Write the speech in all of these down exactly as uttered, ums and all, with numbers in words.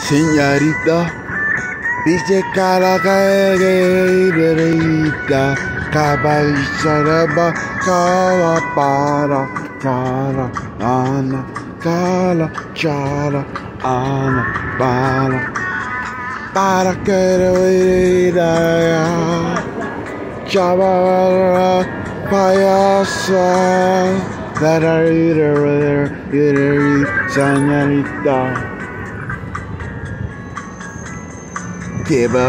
Señorita, dice cara caerita, caballera, cala para, cala, ana, cala, chala, ana, para, para que lo chabara, payasa, para ir a ver, señorita. Que va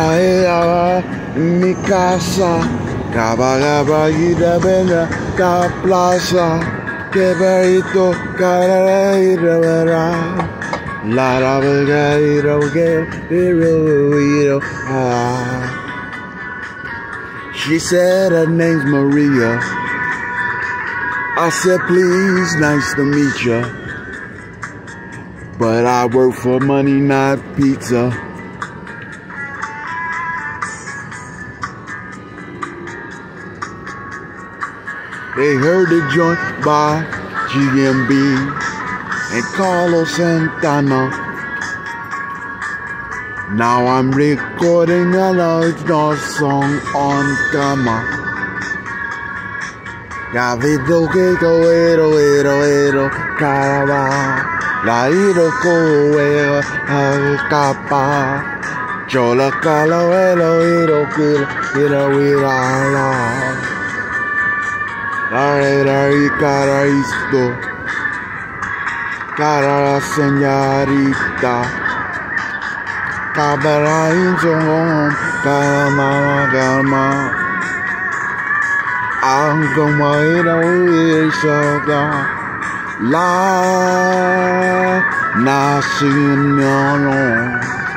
mi casa, cabagaba y de vena, ca plaza, que verito, cara y de vera, la rabega y roguero, ah. She said her name's Maria. I said, please, nice to meet ya, but I work for money, not pizza. They heard the joint by G M B and Carlos Santana. Now I'm recording another song on Gamma. Gavido que coero, ero, ero, carava, la iro coero, al capa, chola calo, ero, ero, ero, ero, ero, Ay, cara esto, cara señorita, cabra inzon, calma, calma, aunque muera huirsa, la nación.